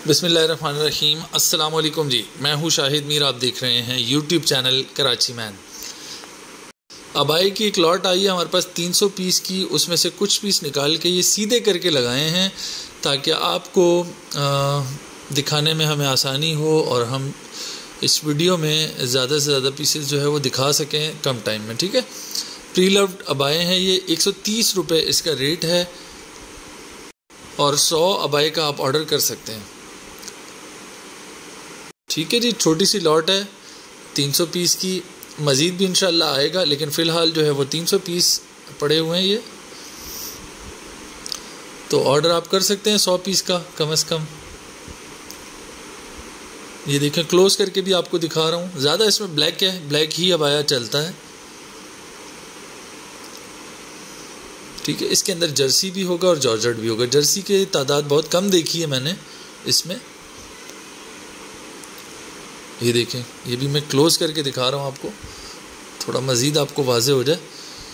बिस्मिल्लाहिर्रहमानिर्रहीम। अस्सलाम वालेकुम जी, मैं हूँ शाहिद मीर। आप देख रहे हैं यूट्यूब चैनल कराची मैन। अबाई की एक लॉट आई है हमारे पास 300 पीस की, उसमें से कुछ पीस निकाल के ये सीधे करके लगाए हैं ताकि आपको दिखाने में हमें आसानी हो और हम इस वीडियो में ज़्यादा से ज़्यादा पीसेस जो है वो दिखा सकें कम टाइम में। ठीक है, प्री लव्ड अबाए हैं ये। 130 रुपये इसका रेट है और 100 अबाई का आप ऑर्डर कर सकते हैं। ठीक है जी, छोटी सी लॉट है 300 पीस की, मज़ीद भी इंशाल्लाह आएगा, लेकिन फ़िलहाल जो है वो 300 पीस पड़े हुए हैं ये। तो ऑर्डर आप कर सकते हैं 100 पीस का कम से कम। ये देखें, क्लोज करके भी आपको दिखा रहा हूँ। ज़्यादा इसमें ब्लैक है, ब्लैक ही अबाया चलता है। ठीक है, इसके अंदर जर्सी भी होगा और जॉर्जेट भी होगा। जर्सी की तादाद बहुत कम देखी है मैंने इसमें। ये देखें, ये भी मैं क्लोज करके दिखा रहा हूँ आपको, थोड़ा मज़ीद आपको वाज़े हो जाए।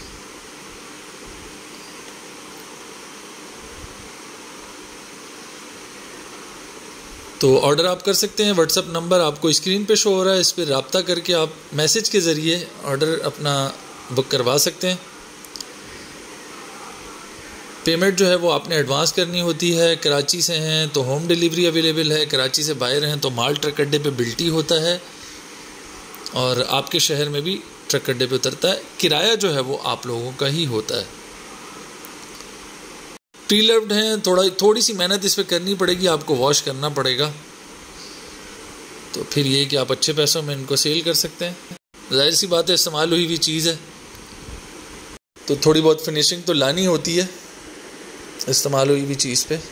तो ऑर्डर आप कर सकते हैं। व्हाट्सअप नंबर आपको स्क्रीन पे शो हो रहा है, इस पर रब्ता करके आप मैसेज के ज़रिए ऑर्डर अपना बुक करवा सकते हैं। पेमेंट जो है वो आपने एडवांस करनी होती है। कराची से हैं तो होम डिलीवरी अवेलेबल है, कराची से बाहर हैं तो माल ट्रक अड्डे पे बिल्टी होता है और आपके शहर में भी ट्रक अड्डे पे उतरता है। किराया जो है वो आप लोगों का ही होता है। प्री लव्ड हैं, थोड़ी सी मेहनत इस पर करनी पड़ेगी, आपको वॉश करना पड़ेगा, तो फिर ये कि आप अच्छे पैसों में इनको सेल कर सकते हैं। जाहिर सी बात है, इस्तेमाल हुई हुई चीज़ है तो थोड़ी बहुत फिनिशिंग तो लानी होती है इस्तेमाल हुई भी चीज़ पे।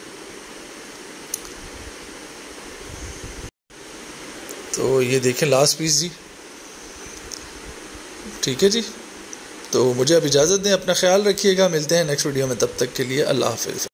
तो ये देखें लास्ट पीस जी। ठीक है जी, तो मुझे अब इजाज़त दें, अपना ख्याल रखिएगा। मिलते हैं नेक्स्ट वीडियो में, तब तक के लिए अल्लाह हाफ़िज़।